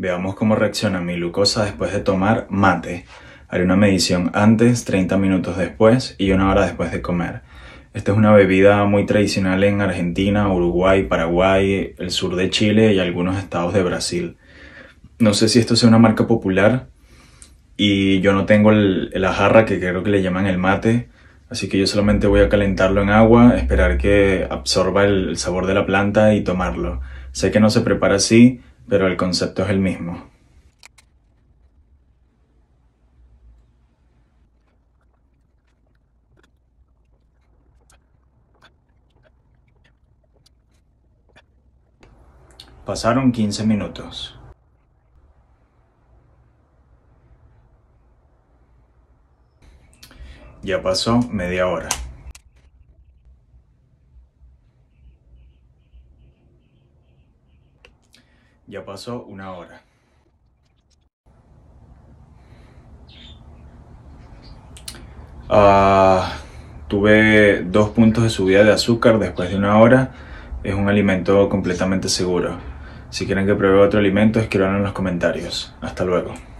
Veamos cómo reacciona mi glucosa después de tomar mate. Haré una medición antes, 30 minutos después y 1 hora después de comer. Esta es una bebida muy tradicional en Argentina, Uruguay, Paraguay, el sur de Chile y algunos estados de Brasil. No sé si esto sea una marca popular y yo no tengo la jarra que creo que le llaman el mate, así que yo solamente voy a calentarlo en agua, esperar que absorba el sabor de la planta y tomarlo. Sé que no se prepara así, pero el concepto es el mismo. Pasaron 15 minutos. Ya pasó media hora. Ya pasó 1 hora. Tuve 2 puntos de subida de azúcar después de 1 hora. Es un alimento completamente seguro. Si quieren que pruebe otro alimento, escríbanlo en los comentarios. Hasta luego.